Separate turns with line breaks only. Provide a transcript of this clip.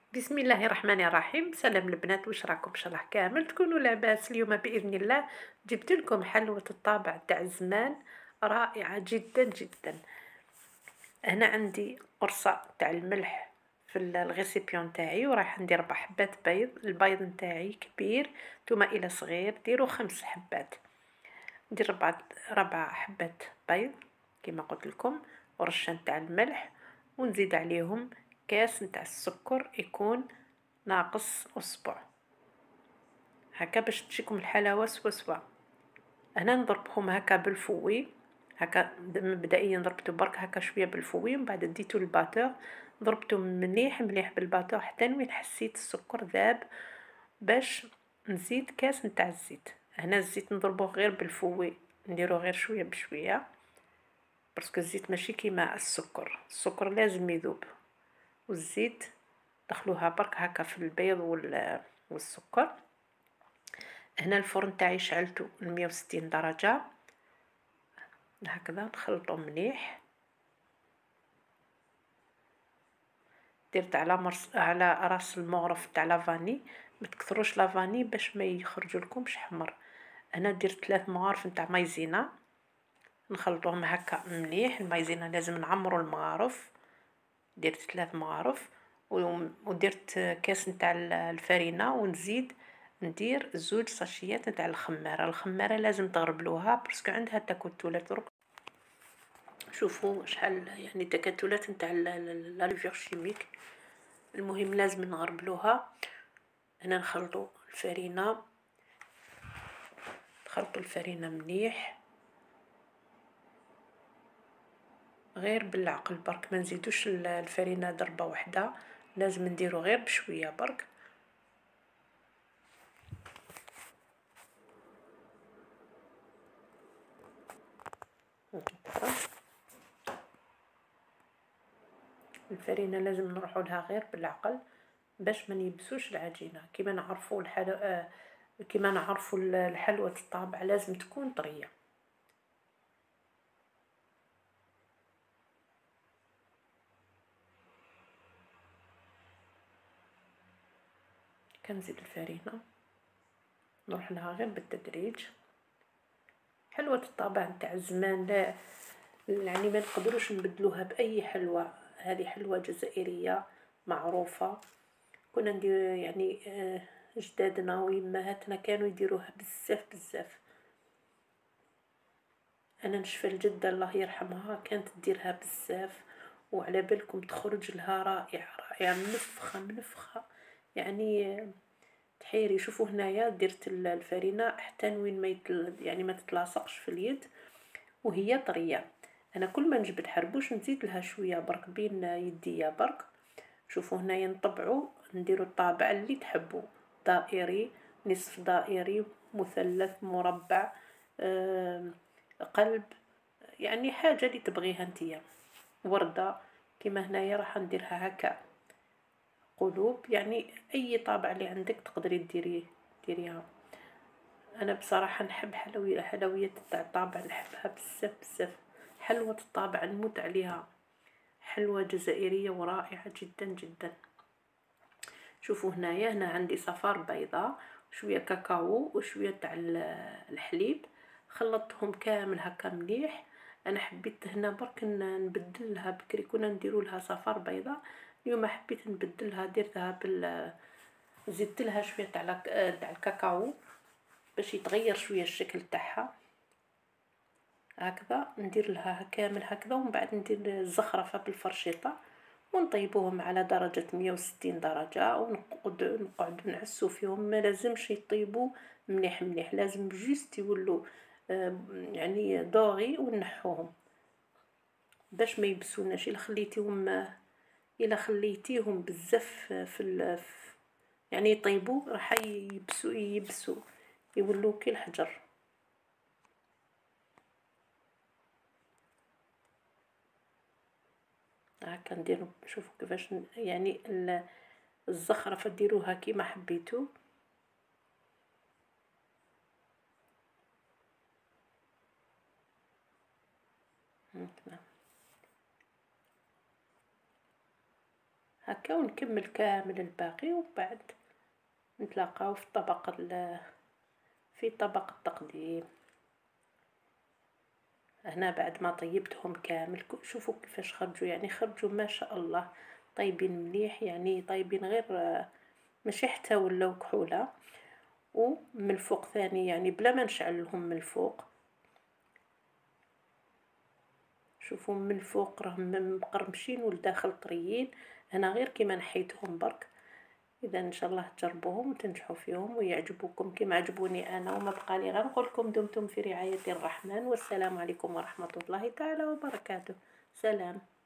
بسم الله الرحمن الرحيم. سلام البنات، واش راكم؟ ان شاء الله كامل تكونوا لاباس. اليوم باذن الله جبت لكم حلوه الطابع تاع زمان، رائعه جدا جدا. هنا عندي قرصه تاع الملح في الغيسيبيون تاعي، وراح ندير 4 حبات بيض. البيض نتاعي كبير، نتوما الى صغير ديروا 5 حبات. ندير 4 حبات بيض كما قلت لكم، ورشه نتاع الملح، ونزيد عليهم كاس نتاع السكر يكون ناقص أسبوع هكا باش تجيكم الحلاوة سوا سوا. هنا نضربهم هكا بالفوي، هكا مبدئيا ضربته برك هكا شويه بالفوي، ومن بعد ديتو الباتور، ضربته مليح مليح بالباتور حتى وين حسيت السكر ذاب، باش نزيد كاس نتاع الزيت. هنا الزيت نضربوه غير بالفوي، نديرو غير شويه بشويه، باسكو الزيت ماشي كيما السكر لازم يذوب. والزيت دخلوها برك هكا في البيض والسكر. هنا الفرن تاعي شعلته 160 درجة، هكذا نخلطو مليح. درت على راس المغرف تاع لافاني، ما تكثروش لافاني باش ما يخرجوا لكمش حمر. انا درت 3 مغارف نتاع مايزينا، نخلطوهم هكا مليح. المايزينا لازم نعمروا المغارف، درت 3 مغارف. ودرت كاس نتاع الفرينه، ونزيد ندير 2 ساشيات نتاع الخماره لازم تغربلوها باسكو عندها تكتلات. شوفوا شحال يعني تكتلات نتاع لالفيغ شيميك. المهم لازم نغربلوها. هنا نخلطوا الفرينه مليح، غير بالعقل برك، ما نزيدوش الفرينه ضربه واحده، لازم نديرو غير بشويه برك. الفرينه لازم نروحوا لها غير بالعقل باش ما يبسوش العجينه. كيما نعرفوا كيما نعرفوا الحلوى الطابع لازم تكون طريه. كنزيد الفرينه، نروح لها غير بالتدريج. حلوة الطابع نتاع زمان، لا يعني ما نقدروش نبدلوها بأي حلوى. هذه حلوة جزائرية معروفة، كنا ندير يعني جدادنا ويمهاتنا كانوا يديروها بزاف بزاف. انا نشفى الجدة الله يرحمها كانت تديرها بزاف، وعلى بالكم تخرج لها رائعة رائعة، منفخة منفخة يعني تحيري. شوفوا هنايا درت الفرينة حتى وين ما يعني ما تتلاصقش في اليد وهي طريه. انا كل ما نجبد حربوش نزيد لها شويه برك بين يديا برك. شوفوا هنايا نطبعوا، نديروا الطابع اللي تحبوا، دائري، نصف دائري، مثلث، مربع، قلب، يعني حاجه اللي تبغيها نتيا. ورده كيما هنايا راح نديرها هكا قلوب، يعني اي طابع اللي عندك تقدري ديريها. انا بصراحه نحب حلويات تاع الطابع، نحبها بزاف بزاف. حلوه الطابع نموت عليها، حلوه جزائريه ورائعه جدا جدا. شوفوا هنا عندي صفار بيضاء، شويه كاكاو، وشويه تاع الحليب، خلطتهم كامل هكا مليح. انا حبيت هنا برك نبدلها، بكري كنا نديروا لها صفار بيضاء، اليوم حبيت نبدلها، درتها زدت لها شويه تاع الكاكاو باش يتغير شويه الشكل تاعها. هكذا ندير لها كامل هكذا، ومن بعد ندير الزخرفه بالفرشيطه، ونطيبوهم على درجه 160 درجه، ونقعد نعسو فيهم. ما لازمش يطيبوا مليح مليح، لازم جوست يولوا يعني دوغي، ونحوهم باش ما يبسوناش. الا خليتيهم بزاف يعني يطيبوا راح يبسوا يولوا كي الحجر. هكا نديرو، شوفوا كيفاش يعني الزخرفه ديروها كيما حبيتو. هكذا هكا ونكمل كامل الباقي، وبعد نتلاقاو في في طبق التقديم. هنا بعد ما طيبتهم كامل شوفوا كيفاش خرجوا، يعني خرجوا ما شاء الله طيبين مليح، يعني طيبين غير ماشي حتى ولاو كحوله. ومن الفوق ثاني يعني بلا ما نشعل لهم من الفوق، شوفوا من الفوق راهم مقرمشين والداخل طريين. هنا غير كيما نحيتهم برك. اذا ان شاء الله تجربوهم وتنجحوا فيهم ويعجبوكم كما عجبوني انا. وما بقى لي غير نقول لكم دمتم في رعاية الرحمن، والسلام عليكم ورحمة الله تعالى وبركاته. سلام.